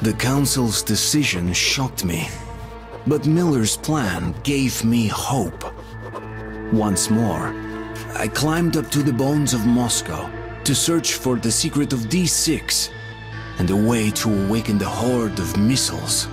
The Council's decision shocked me, but Miller's plan gave me hope. Once more, I climbed up to the bones of Moscow to search for the secret of D6 and a way to awaken the horde of missiles.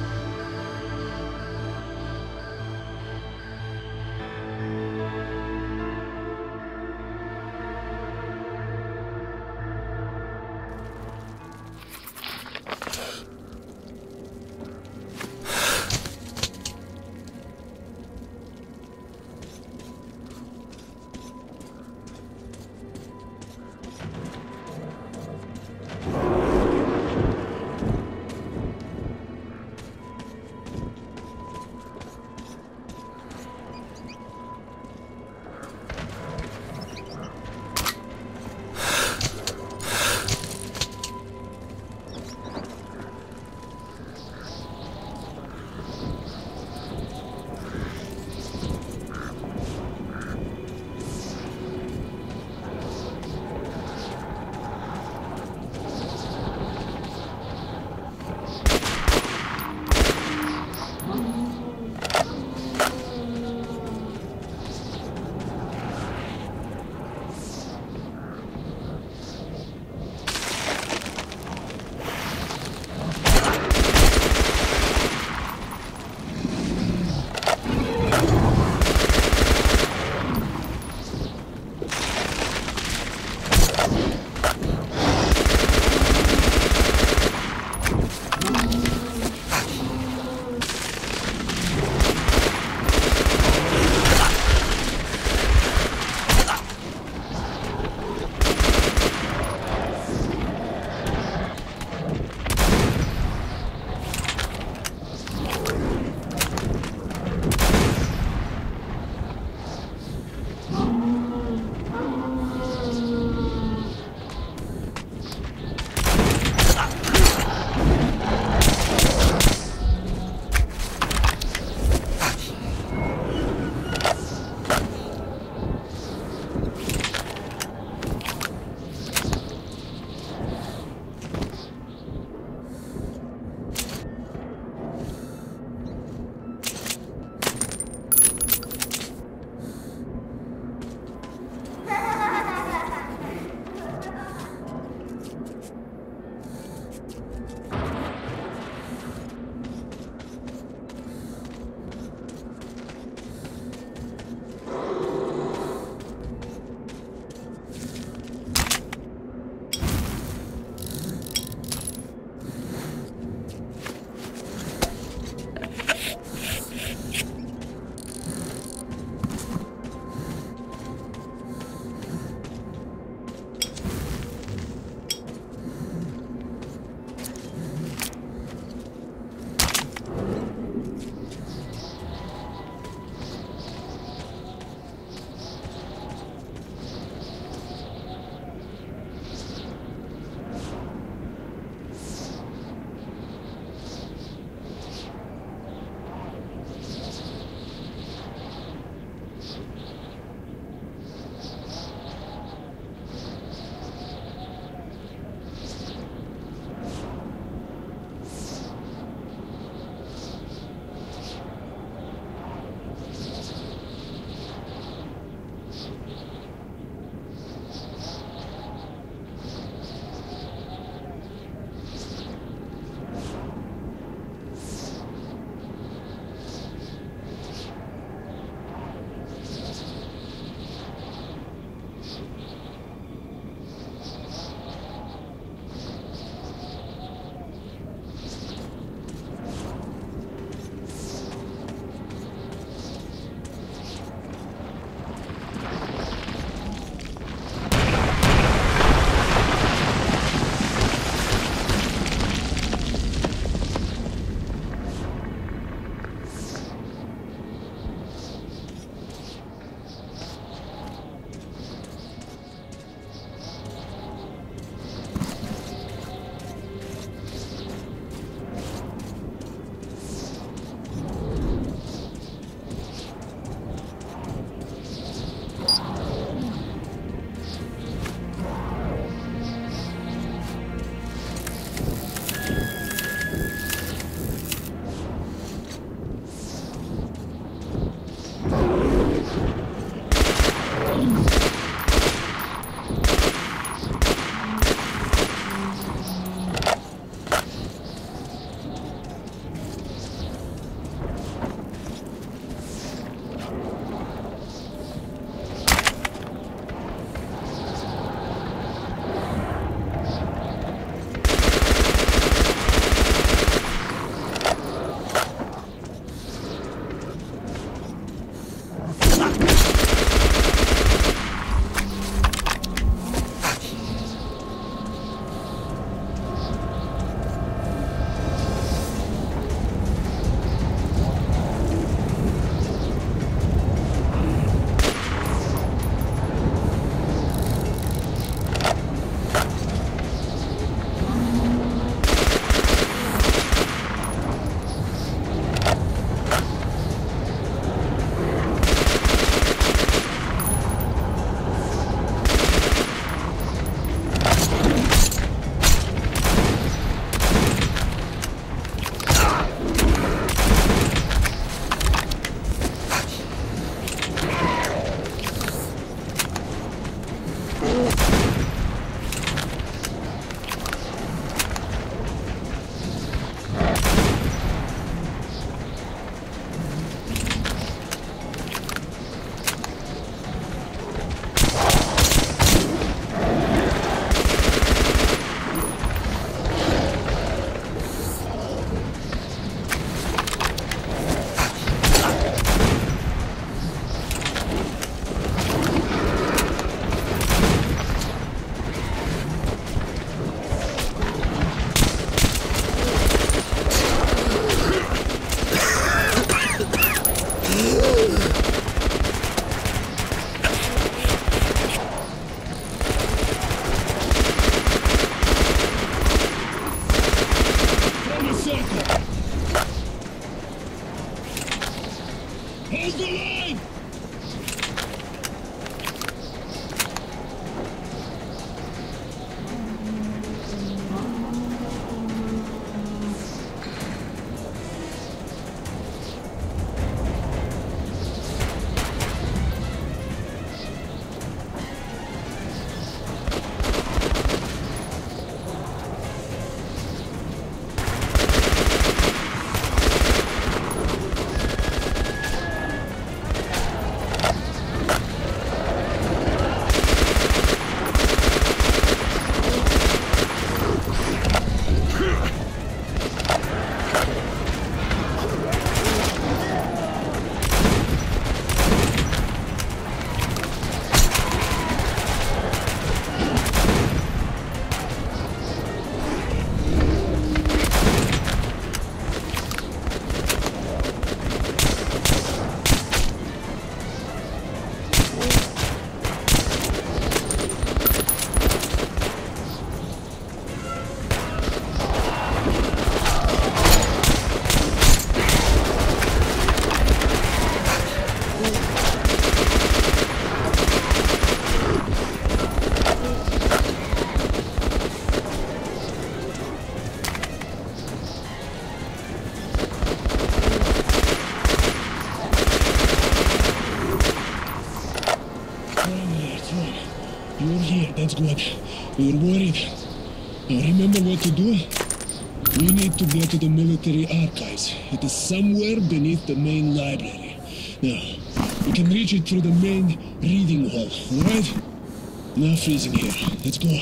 Remember what to do? We need to get to the military archives. It is somewhere beneath the main library. Now, we can reach it through the main reading hall, alright? Now freezing here. Let's go.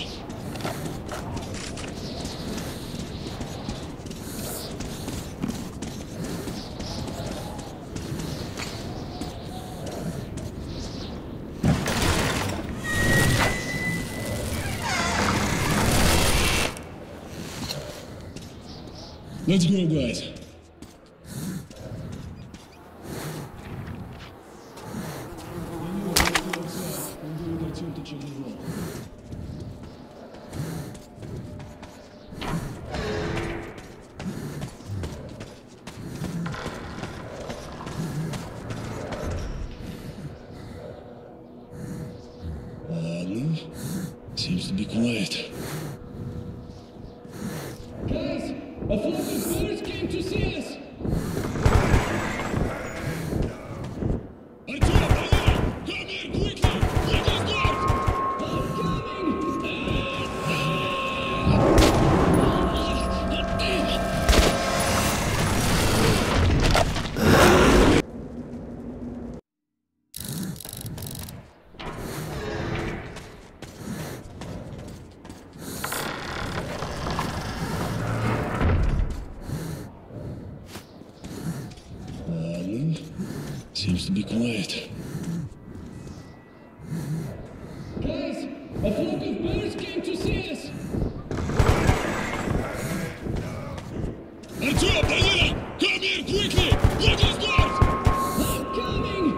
Let's go, guys. Seems to be quiet. Guys, a flock of birds came to see us. Artyom, come here quickly! Look these doors! I'm coming! Seems to be quiet. Guys, a flock of birds came to see us. Artyom, Danila, come here quickly! Look these doors! I'm coming!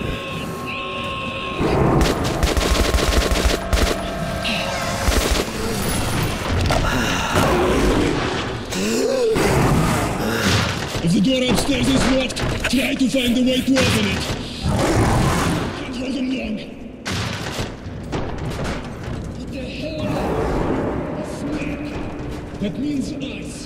If the door upstairs is locked, try to find a way to open it. Can't hold them long. What the hell? A snake. That means ice.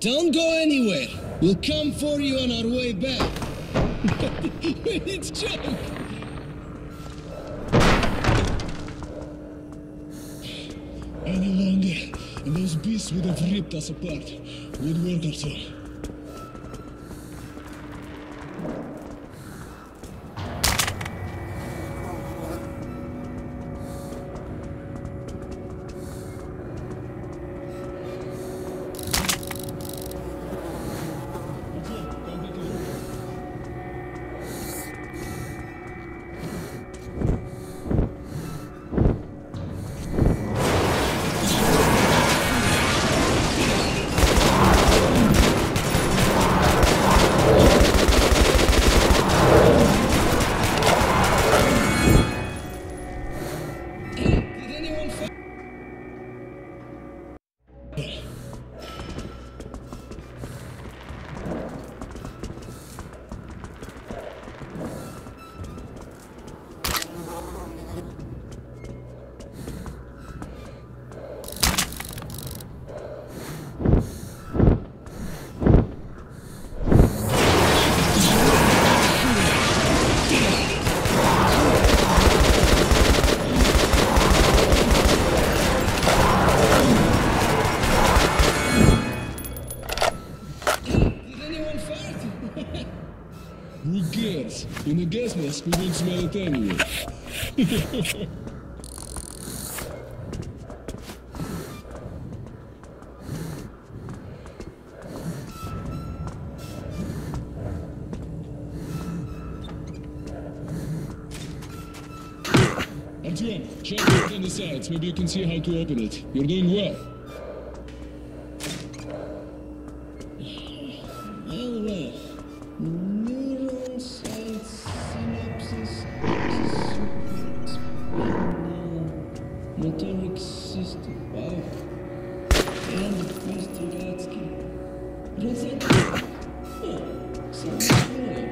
Don't go anywhere. We'll come for you on our way back. It's joke. Any longer, and those beasts would have ripped us apart. Good work, Artyom. Who cares? In a gas mask, we won't smell it anyway. Artyom, check it on the sides. Maybe you can see how to open it. You're doing well. Well. Neuron sites, synapses, motoric system. Wow. And Mr. Gatsky. Rosetta. Oh, sounds familiar.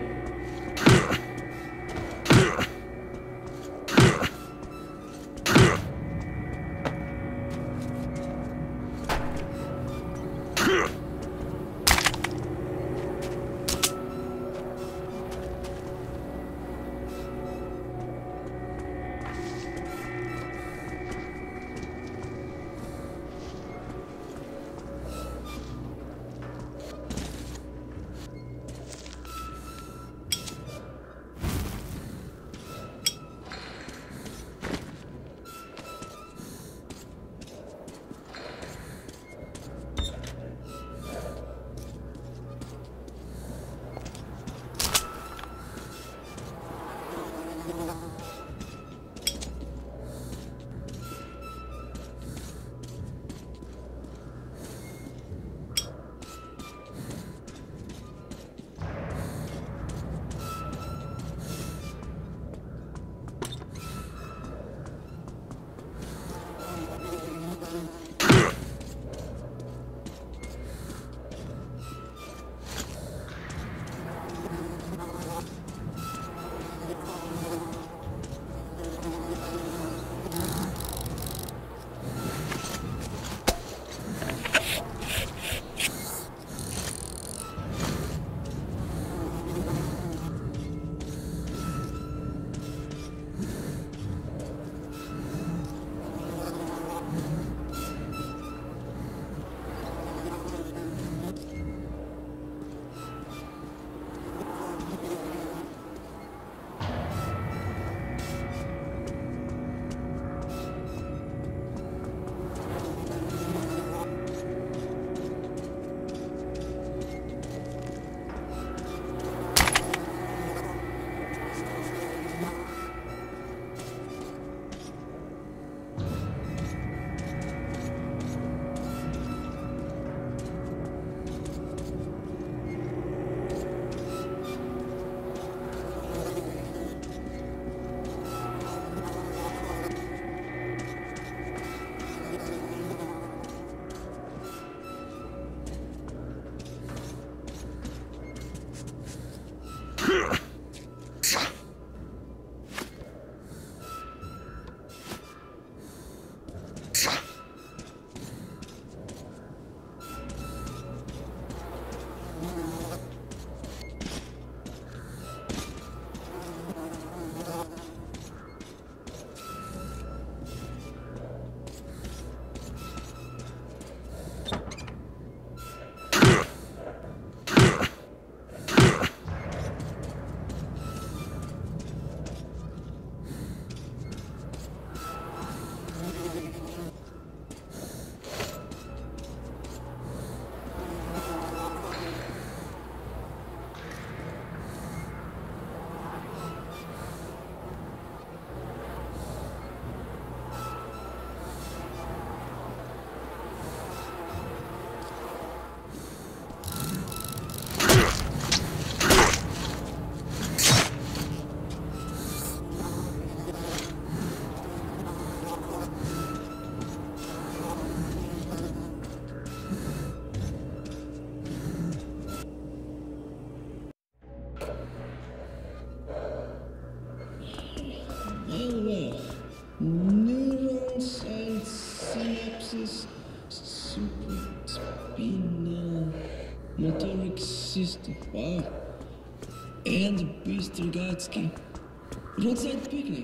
supraspinal motoric system. Wow. And Bystrogatsky. Roadside picnic.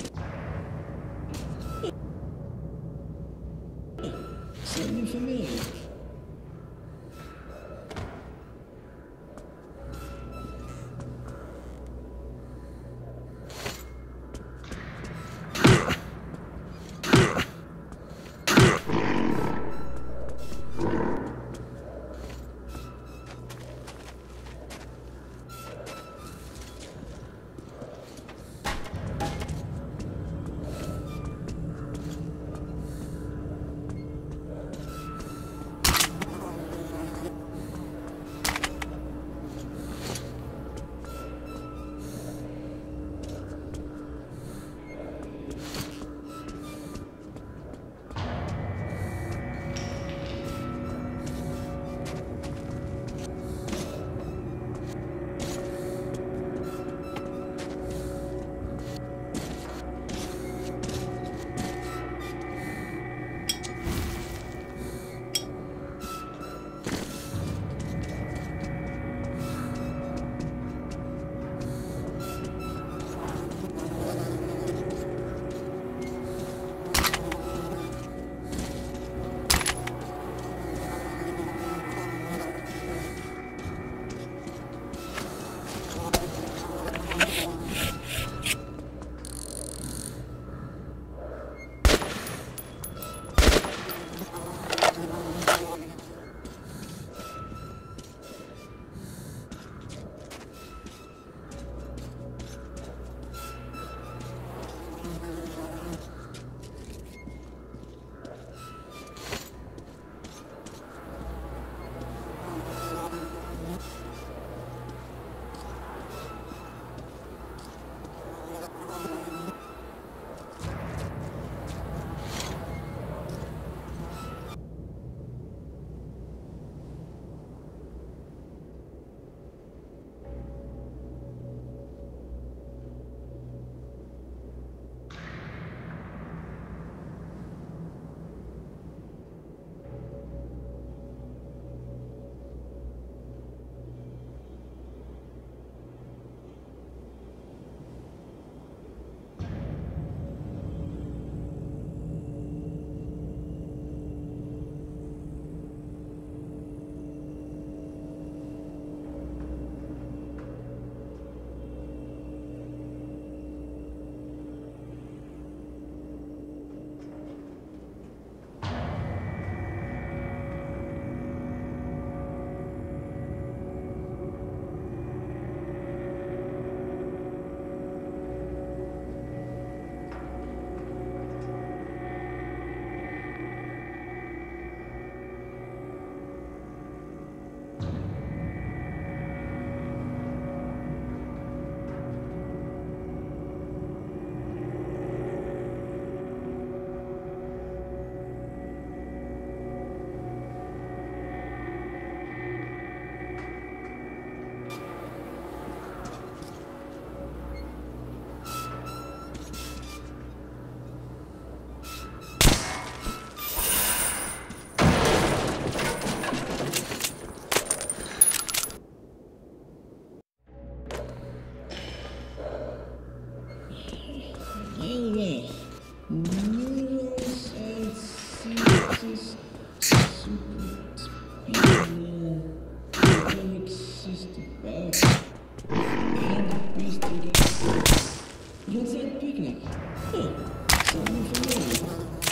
Something familiar. Roadside picnic. Huh. Something familiar.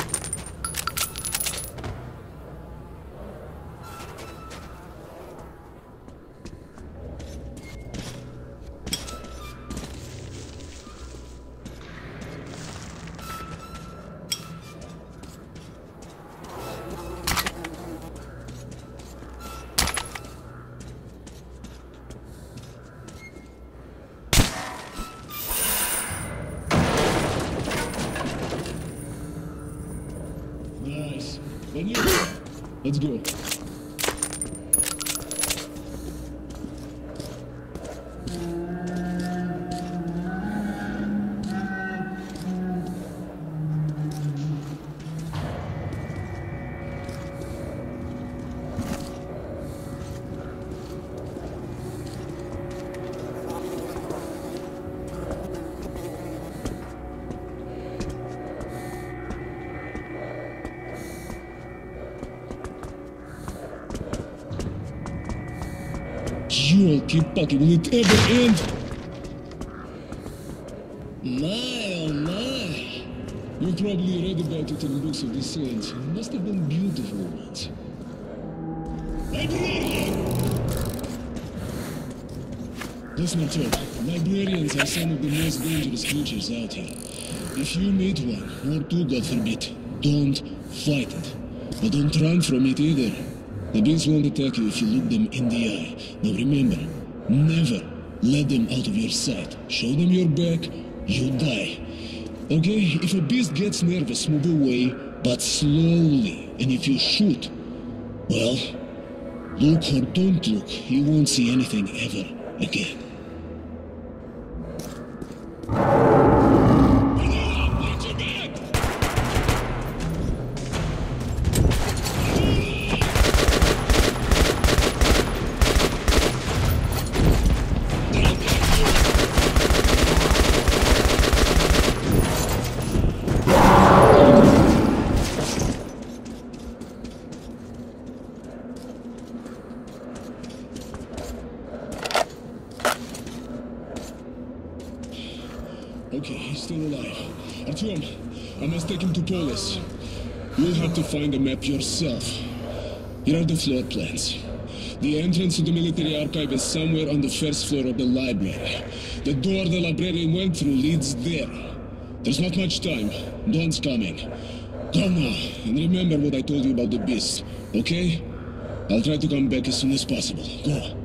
Nice. When you let's go. you all keep talking, will it ever end? My, oh my. You've probably read about it in books of the saints. It must have been beautiful ones. Librarian! Let's not talk. Librarians are some of the most dangerous creatures out here. If you meet one, or two, God forbid, don't fight it. But don't run from it either. The beings won't attack you if you look them in the eye. Now remember, never let them out of your sight. Show them your back, you die. Okay? If a beast gets nervous, move away, but slowly. And if you shoot, well, look or don't look, you won't see anything ever again. Okay, he's still alive. Artyom, I must take him to Polis. You'll have to find a map yourself. Here are the floor plans. The entrance to the military archive is somewhere on the first floor of the library. The door the librarian went through leads there. There's not much time. Dawn's coming. Go now, and remember what I told you about the beast, okay? I'll try to come back as soon as possible. Go.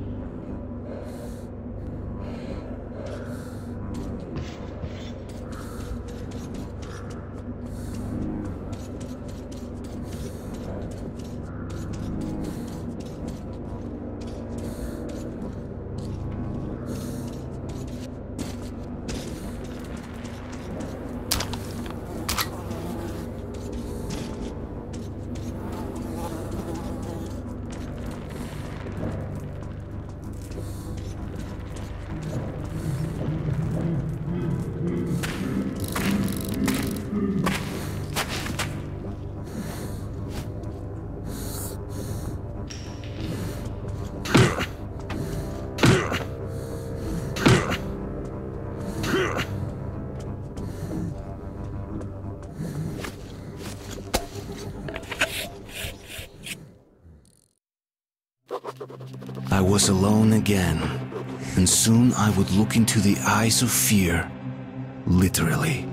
I was alone again, and soon I would look into the eyes of fear, literally.